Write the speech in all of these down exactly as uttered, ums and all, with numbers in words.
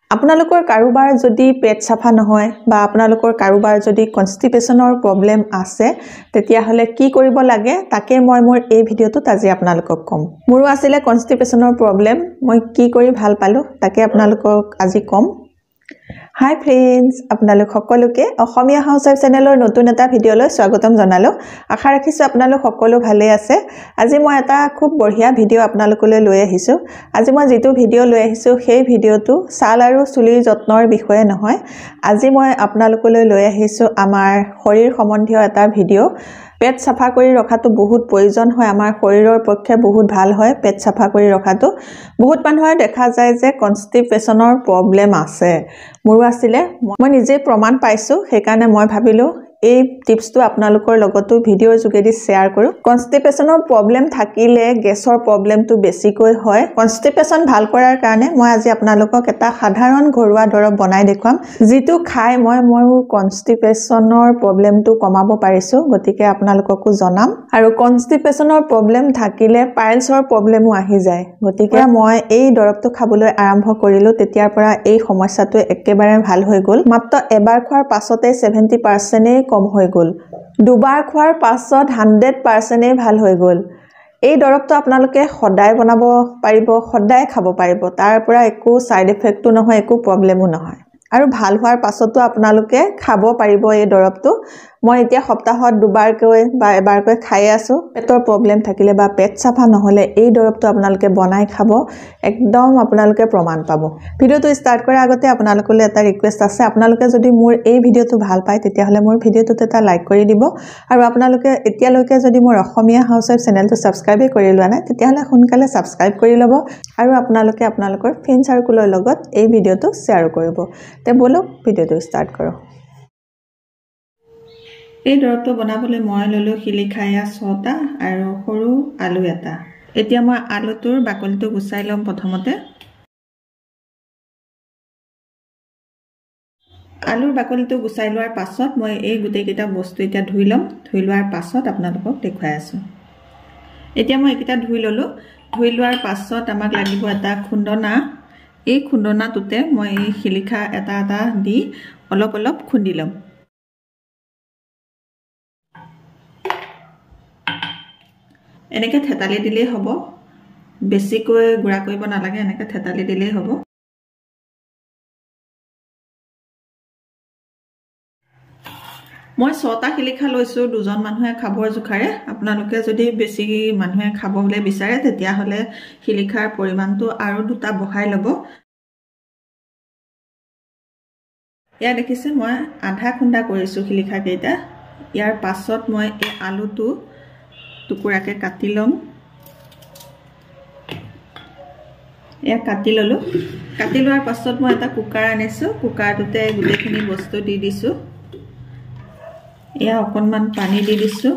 আপোনালোকৰ কাৰোবাৰ যদি পেট সাফা নহয় বা আপোনালোকৰ কাৰোবাৰ যদি কনষ্টিপেশনৰ প্ৰবলেম আছে তেতিয়া হলে কি কৰিব লাগে তাকে মই মোৰ এই ভিডিওটো আজি আপোনালোকক কম মোৰো আছিল কনষ্টিপেশনৰ প্ৰবলেম মই কি কৰি ভাল পালো তাকে আপোনালোকক আজি কম হাই ফ্ৰেন্ডস আপোনালোক সকলোকে অসমীয়া হাউসৱাইফ চেনেলৰ নতুন এটা ভিডিওলৈ স্বাগতম জনালো আশা ৰাখিছো আপোনালোক সকলো ভালে আছে আজি মই এটা খুব বঢ়িয়া ভিডিও আপোনালোকলৈ লৈ আহিছো আজি মই যেটো ভিডিও লৈ আহিছো সেই ভিডিওটো ছাল আৰু চুলিৰ যত্নৰ বিষয়ে নহয় আজি মই আপোনালোকলৈ লৈ আহিছো আমাৰ শৰীৰ সম্বন্ধীয় এটা ভিডিও পেট সাফা কৰি ৰখাটো বহুত প্ৰয়োজন হয় আমাৰ শৰীৰৰ পক্ষে বহুত ভাল হয় পেট সাফা কৰি ৰখাটো বহুত মানুহৰ দেখা যায় যে কনষ্টিপেশনৰ প্ৰবলেম আছে মোৰো আছিলে মই নিজে প্ৰমাণ পাইছো সেইকাৰণে মই ভাবিলো এই টিপসটো আপোনালোকৰ লগতো ভিডিওৰ যোগেদি শেয়াৰ কৰো কনষ্টিপেশনৰ প্ৰবলেম থাকিলে গেছৰ প্ৰবলেমটো বেছিকৈ হয় কনষ্টিপেশন ভাল কৰাৰ কাৰণে মই আজি আপোনালোকক এটা সাধাৰণ ঘৰুৱা দৰৱ বনাই দেখুৱাম যেটো খাই মই মোৰ কনষ্টিপেশনৰ প্ৰবলেমটো কমাব পাৰিছো গতিকে আপোনালোককো জনাম আৰু কনষ্টিপেশনৰ প্ৰবলেম থাকিলে পাইলছৰ প্ৰবলেমো আহি যায় গতিকে মই এই দৰৱটো খাবলৈ আৰম্ভ কৰিলো তেতিয়াৰ পৰা এই সমস্যাটো একেবাৰে ভাল হৈ গল মাত্ৰ এবাৰ খোৱাৰ পাছতে সত্তৰ পাৰ্চেণ্ট কম হৈ গল দুবাৰ খোৱাৰ পাছত এশ পাৰ্চেণ্ট ভাল হৈ গল এই দৰৱটো আপোনালোকে সদায় বনাব পাৰিব সদায় খাব পাৰিব তাৰ পৰা একো সাইড ইফেক্টটো নহয় একো প্ৰবলেমো নহয় আৰু ভাল হোৱাৰ পাছতো আপোনালোকে খাব পাৰিব এই দৰৱটো মই এতিয়া সপ্তাহত দুবাৰকৈ বা এবাৰকৈ খাই আছো পেটৰ প্ৰবলেম থাকিলে বা পেট সাফা নহলে এই দৰৱটো আপোনালোকে বনাই খাব একদম আপোনালোকে প্ৰমাণ পাব ভিডিওটো ষ্টাৰ্ট কৰাৰ আগতে আপোনালোকলৈ এটা ৰিকুৱেষ্ট আছে আপোনালোকে যদি মোৰ এই ভিডিওটো ভাল পায় তেতিয়া হলে মোৰ ভিডিওটোত এটা লাইক কৰি দিব আৰু আপোনালোকে এতিয়ালৈকে যদি মোৰ অসমীয়া হাউসৱাইফ চেনেলটো সাবস্ক্ৰাইব কৰি লোৱা নাই তেতিয়া হলে সোনকালে সাবস্ক্ৰাইব কৰি লব আৰু আপোনালোকে আপোনালোকৰ ফ্ৰেন্ড সাৰ্কুলৰ লগত এই ভিডিওটো শেয়াৰ কৰিব তে বলক ভিডিওটো ষ্টাৰ্ট কৰো এই দৰৱটো বনাবলৈ মই ললো শিলিখায়া ছটা আৰু সৰু আলু এটা এতিয়া মই আলুটোৰ বাকলিটো গুচাই লম প্ৰথমতে আলুৰ বাকলিটো গুচাই লোৱাৰ পাছত মই এই গুটেই কেইটা বস্তু এতিয়া ধুই লম ধুই লোৱাৰ পাছত আপোনালোকক দেখুৱাই আছো এতিয়া মই এইকেইটা ধুই ললো ধুই লোৱাৰ পাছত আমাক লাগিব এটা খুন্দনা এই খুন্দনাটোতে মই এই শিলিখা এটা এটা দি অলপ অলপ খুন্দি লম এনেকে থেতালি দিলেই হ'ব বেছিকৈ গুড়া কৰিব নালাগে এনেকে থেতালি দিলেই হ'ব মই ছটা শিলিখা লৈছো দুজন মানুহে খাবৰ জুখাৰে আপোনালোকে যদি বেছি মানুহে খাব হলে বিচাৰে তেতিয়া হলে শিলিখাৰ পৰিমাণটো আৰু দুটা বঢ়াই ল'ব ইয়া দেখিছে মই আধা খুন্দা কৰিছো শিলিখা কেইটা ইয়াৰ পাছত মই এই আলুটো টুকুৰাকে কাটি লম এয়া কাটি ললো কাটি লোৱাৰ পাছত মই এটা কুকাৰ আনিছো কুকাৰটোতে গুটেইখিনি বস্তু দি দিছো এয়া অকনমান পানী দি দিছো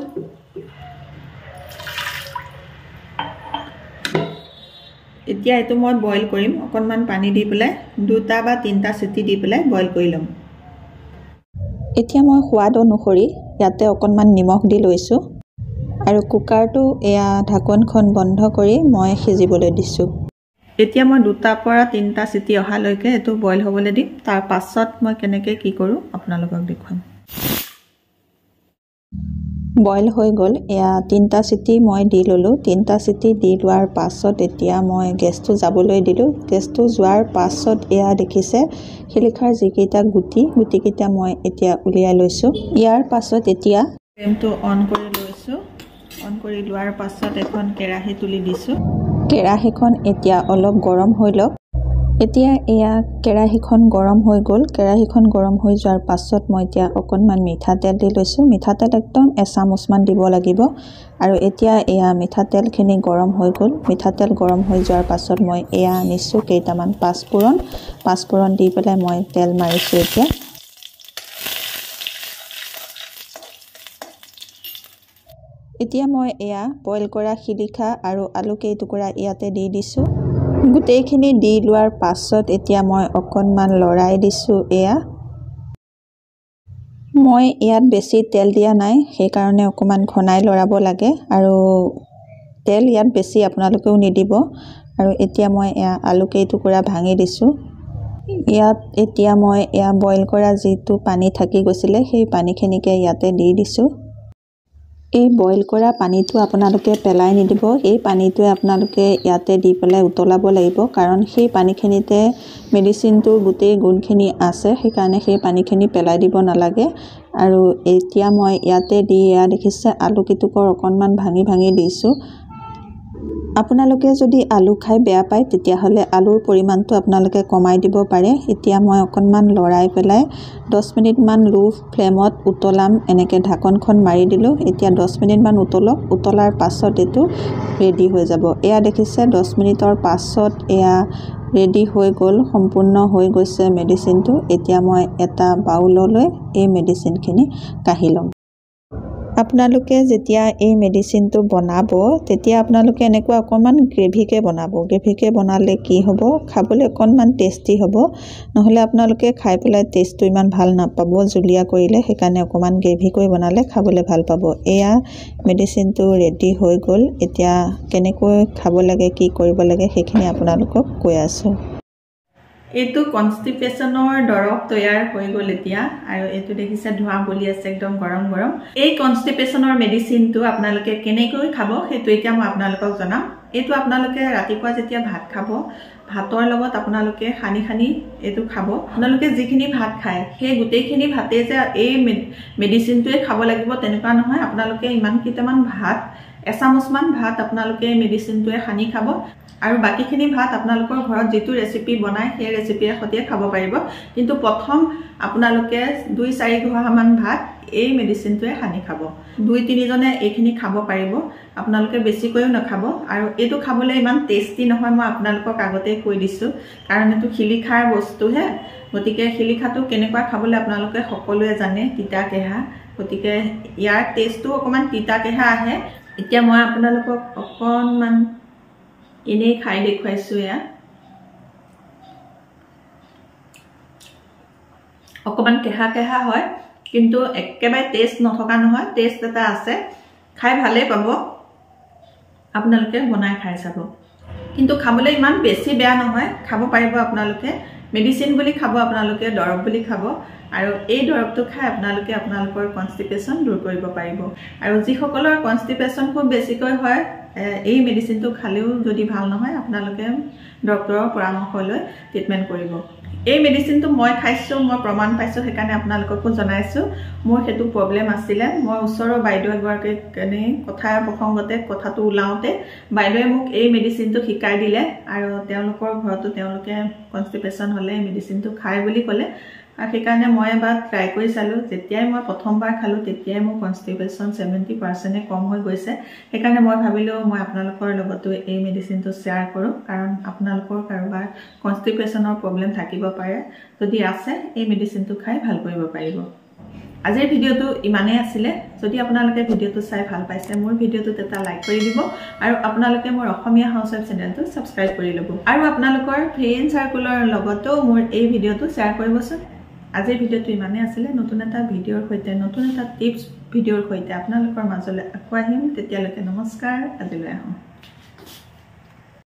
এতিয়া এটো মই বইল কৰিম অকনমান পানী দি পেলাই দুটা বা তিনটা সিটি দি পেলাই বইল কৰি লম এতিয়া মই সোৱাদ অনুসৰি ইয়াতে অকনমান নিমখ দি লৈছো আৰু কুকাৰটো এয়া ঢাকনখন বন্ধ কৰি মই সিজিবলৈ দিছো এতিয়া মই দুটা পৰা তিনটা সিটি অহালৈকে এটো বইল হ'বলৈ দিম তাৰ পাছত মই কেনেকৈ কি কৰো আপোনালোকক দেখুৱাম বইল হৈ গল এয়া তিনটা সিটি মই দি ললো তিনটা সিটি দি লোৱাৰ পাছত এতিয়া মই গেছটো যাবলৈ দিলো গেছটো যোৱাৰ পাছত এয়া দেখিছে শিলিখাৰ যিকেইটা গুটি গুটিকেইটা মই এতিয়া উলিয়াই লৈছো ইয়াৰ পাছত এতিয়া ফ্লেমটো অন কৰি লৈছো অন কৰি লোৱাৰ পাছত এখন কেৰাহী তুলি দিছো কেৰাহীখন এতিয়া অলপ গৰম হৈ লওক এতিয়া এয়া কেৰাহীখন গৰম হৈ গল কেৰাহীখন গৰম হৈ যোৱাৰ পাছত মই এতিয়া অকনমান মিঠাতেল দি লৈছো মিঠাতেল একদম এচামুচমান দিব লাগিব আৰু এতিয়া এয়া মিঠাতেলখিনি গৰম হৈ গল মিঠাতেল গৰম হৈ যোৱাৰ পাছত মই এয়া আনিছো কেইটামান পাঁচফোৰণ পাঁচফোৰণ দি পেলাই মই তেল মাৰিছো এতিয়া এতিয়া মই এয়া বইল কৰা শিলিখা আৰু আলু কেই টুকুৰা ইয়াতে দি দিছো গুটেইখিনি দি লোৱাৰ পাছত এতিয়া মই অকনমান লৰাই দিছো এয়া মই ইয়াত বেছি তেল দিয়া নাই সেই কাৰণে অকমান ঘনাই লৰাব লাগে আৰু তেল ইয়াত বেছি আপোনালোকেও নিদিব আৰু এতিয়া মই এয়া আলু কেই টুকুৰা ভাঙি দিছো ইয়াত এতিয়া মই এয়া বইল কৰা যিটো পানী থাকি গৈছিলে সেই পানীখিনিকে ইয়াতে দি দিছোঁ। এই বইল কৰা পানীটো আপোনালোকে পেলাই নিদিব। এই পানীটোৱে আপোনালোকে ইয়াতে দি পেলাই উতলাব লাগিব, কাৰণ সেই পানীখিনিতে মেডিচিনটোৰ গোটেই গুণখিনি আছে, সেইকাৰণে সেই পানীখিনি পেলাই দিব নালাগে। আৰু এতিয়া মই ইয়াতে দি এয়া দেখিছে আলু কেইটুকুৰ অকণমান ভাঙি ভাঙি দিছোঁ। আপোনালোকে যদি আলু খাই বেয়া পায় তেতিয়াহ'লে আলুৰ পৰিমাণটো আপোনালোকে কমাই দিব পাৰে। এতিয়া মই অকণমান লৰাই পেলাই দহ মিনিটমান লো ফ্লেমত উতলাম, এনেকৈ ঢাকনখন মাৰি দিলোঁ। এতিয়া দহ মিনিটমান উতলক, উতলাৰ পাছত এইটো ৰেডি হৈ যাব। এয়া দেখিছে দহ মিনিটৰ পাছত এয়া ৰেডি হৈ গ'ল, সম্পূৰ্ণ হৈ গৈছে মেডিচিনটো। এতিয়া মই এটা বাউললৈ এই মেডিচিনখিনি কাঢ়ি ল'ম। আপোনালোকে যেতিয়া এই মেডিচিনটো বনাব তেতিয়া আপোনালোকে এনেকুৱা অকণমান গ্ৰেভিকৈ বনাব। গ্ৰেভিকৈ বনালে কি হ'ব, খাবলৈ অকণমান টেষ্টি হ'ব। নহ'লে আপোনালোকে খাই পেলাই টেষ্টটো ইমান ভাল নাপাব জুলীয়া কৰিলে, সেইকাৰণে অকণমান গ্ৰেভিকৈ বনালে খাবলৈ ভাল পাব। এয়া মেডিচিনটো ৰেডি হৈ গ'ল। এতিয়া কেনেকৈ খাব লাগে, কি কৰিব লাগে সেইখিনি আপোনালোকক কৈ আছোঁ। এইটো কনষ্টিপেশ্যনৰ দৰৱ তৈয়াৰ হৈ গ'ল এতিয়া, আৰু এইটো দেখিছে ধোঁৱা বলি আছে একদম গৰম গৰম। এই কনষ্টিপেশ্যনৰ মেডিচিনটো আপোনালোকে কেনেকৈ খাব সেইটো এতিয়া মই আপোনালোকক জনাম। এইটো আপোনালোকে ৰাতিপুৱা যেতিয়া ভাত খাব, ভাতৰ লগত আপোনালোকে সানি সানি এইটো খাব। আপোনালোকে যিখিনি ভাত খায় সেই গোটেইখিনি ভাতে যে এই মেডিচিনটোৱে খাব লাগিব তেনেকুৱা নহয়। আপোনালোকে ইমান কেইটামান ভাত, এচামুচমান ভাত আপোনালোকে মেডিচিনটোৱে সানি খাব, আৰু বাকীখিনি ভাত আপোনালোকৰ ঘৰত যিটো ৰেচিপি বনায় সেই ৰেচিপিৰে সৈতে খাব পাৰিব। কিন্তু প্ৰথম আপোনালোকে দুই চাৰি ঘোহামান ভাত এই মেডিচিনটোৱে সানি খাব। দুই তিনিজনে এইখিনি খাব পাৰিব, আপোনালোকে বেছিকৈও নাখাব। আৰু এইটো খাবলৈ ইমান টেষ্টি নহয়, মই আপোনালোকক আগতেই কৈ দিছোঁ, কাৰণ এইটো শিলিখাৰ বস্তুহে। গতিকে শিলিখাটো কেনেকুৱা খাবলৈ আপোনালোকে সকলোৱে জানে, তিতা কেহা। গতিকে ইয়াৰ টেষ্টটো অকণমান তিতা কেহা আহে। এতিয়া মই আপোনালোকক অকণমান এনেই খাই দেখুৱাইছোঁ। এয়া অকণমান কেহা কেহা হয়, কিন্তু একেবাৰে টেষ্ট নথকা নহয়, টেষ্ট এটা আছে, খাই ভালেই পাব। আপোনালোকে বনাই খাই চাব, কিন্তু খাবলৈ ইমান বেছি বেয়া নহয়, খাব পাৰিব আপোনালোকে। মেডিচিন বুলি খাব, আপোনালোকে দৰৱ বুলি খাব, আৰু এই দৰৱটো খাই আপোনালোকে আপোনালোকৰ কনষ্টিপেশ্যন দূৰ কৰিব পাৰিব। আৰু যিসকলৰ কনষ্টিপেশ্যন খুব বেছিকৈ হয়, এই মেডিচিনটো খালেও যদি ভাল নহয় আপোনালোকে ডক্টৰৰ পৰামৰ্শ লৈ ট্ৰিটমেণ্ট কৰিব। এই মেডিচিনটো মই খাইছোঁ, মই প্ৰমাণ পাইছোঁ, সেইকাৰণে আপোনালোককো জনাইছোঁ। মোৰ সেইটো প্ৰব্লেম আছিলে। মই ওচৰৰ বাইদেউ এগৰাকীক এনেই কথা প্ৰসংগতে কথাটো ওলাওঁতে বাইদেৱে মোক এই মেডিচিনটো শিকাই দিলে, আৰু তেওঁলোকৰ ঘৰতো তেওঁলোকে কনষ্টিপেশ্যন হ'লে এই মেডিচিনটো খায় বুলি ক'লে। আৰু সেইকাৰণে মই এবাৰ ট্ৰাই কৰি চালোঁ। যেতিয়াই মই প্ৰথমবাৰ খালোঁ তেতিয়াই মোৰ কনষ্টিপেশ্যন ছেভেণ্টি পাৰ্চেণ্টে কম হৈ গৈছে। সেইকাৰণে মই ভাবিলোঁ মই আপোনালোকৰ লগতো এই মেডিচিনটো শ্বেয়াৰ কৰোঁ, কাৰণ আপোনালোকৰ কাৰোবাৰ কনষ্টিপেশ্যনৰ প্ৰব্লেম থাকিব পাৰে। যদি আছে এই মেডিচিনটো খাই ভাল কৰিব পাৰিব। আজিৰ ভিডিঅ'টো ইমানেই আছিলে। যদি আপোনালোকে ভিডিঅ'টো চাই ভাল পাইছে, মোৰ ভিডিঅ'টোত এটা লাইক কৰি দিব, আৰু আপোনালোকে মোৰ অসমীয়া হাউচৱাইফ চেনেলটো ছাবস্ক্ৰাইব কৰি ল'ব, আৰু আপোনালোকৰ ফ্ৰেণ্ড চাৰ্কুলৰ লগতো মোৰ এই ভিডিঅ'টো শ্বেয়াৰ কৰিবচোন। আজিৰ ভিডিঅ'টো ইমানেই আছিলে। নতুন এটা ভিডিঅ'ৰ সৈতে, নতুন এটা টিপছ ভিডিঅ'ৰ সৈতে আপোনালোকৰ মাজলৈ আকৌ আহিম। তেতিয়ালৈকে নমস্কাৰ, আজিলৈ আহোঁ।